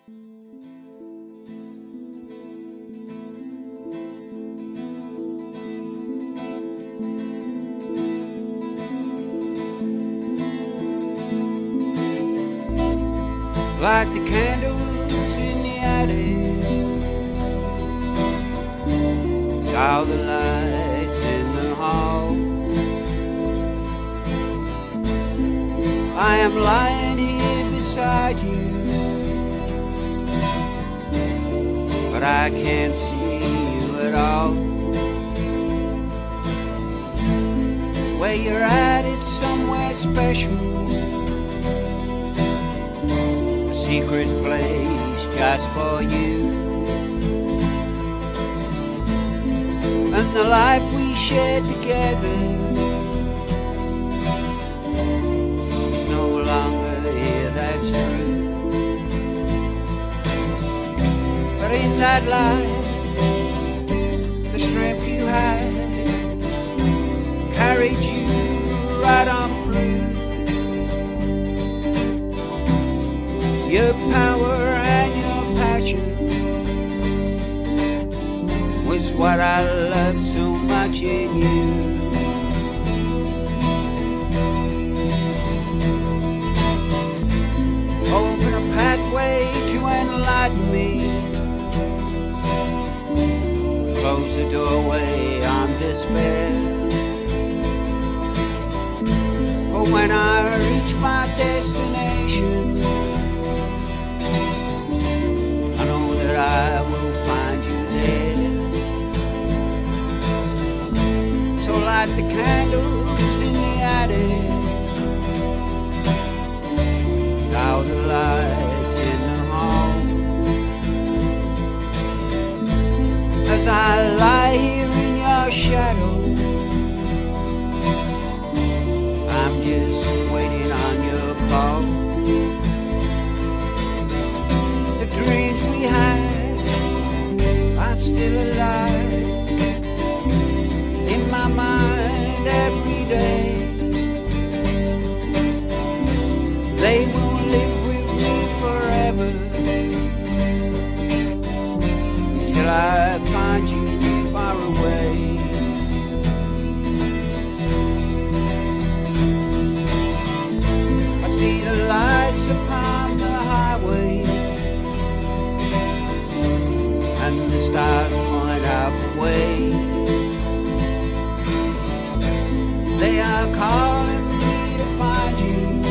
Light the candles in the attic, dial the lights in the hall. I am lying here beside you, but I can't see you at all. Where you're at is somewhere special, secret place just for you. And the life we shared together is no longer here, that's true. But in that life, the strength you had carried you right on through. Your power and your passion was what I loved so much in you. Open a pathway to enlighten me, close the doorway on despair. But when I reach my destination, I will find you there. So light the candles in the attic, dial the lights in the hall. As I lie here in your shadow, I'm just waiting on your call. The dreams we had still alive in my mind every day. They will live with me forever until I find you far away. I see the lights upon the highway, and the stars point out the way. They are calling me to find you,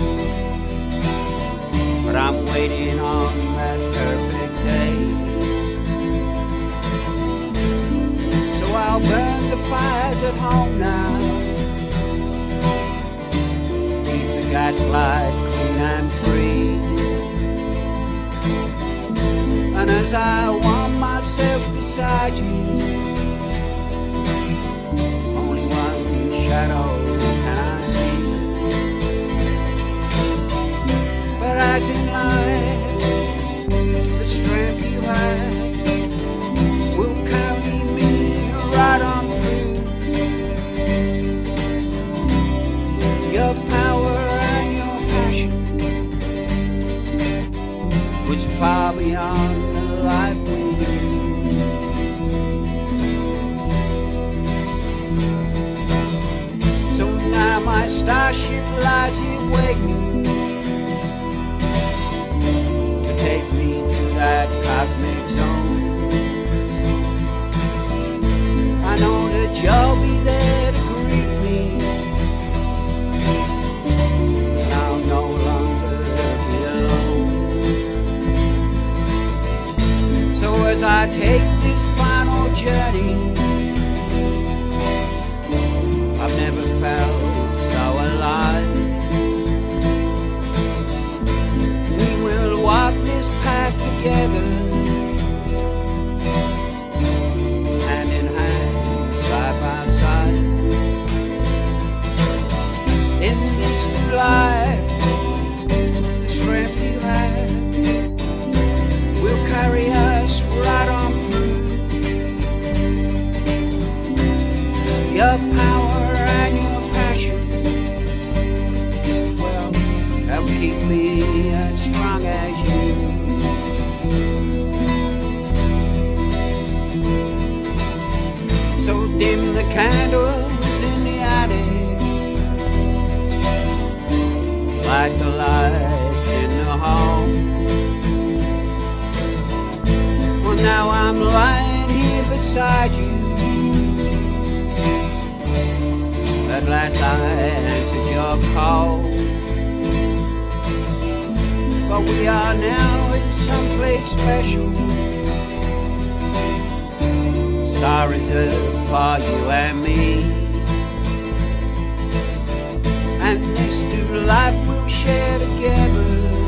but I'm waiting on that perfect day. So I'll burn the fires at home now, keep the gaslight clean and free. And as I warm myself beside you, only one shadow can I see. But as in life, the strength you had will carry me right on through. Your power and your passion was far beyond the life we knew. So now my starship lies here waiting to take me to that cosmic zone. I know that you'll be there to greet me, and I'll no longer be alone. So as I take this final journey, I've never felt so alive. We will walk this path together, hand in hand, side by side. In this new life, the strength you have will carry us right on through. Your power and your passion, well, that'll keep me as strong as you. like the lights in the hall. Well, now I'm lying here beside you. At last I answered your call. But we are now in someplace special, star reserved for you and me. And this new life we'll share together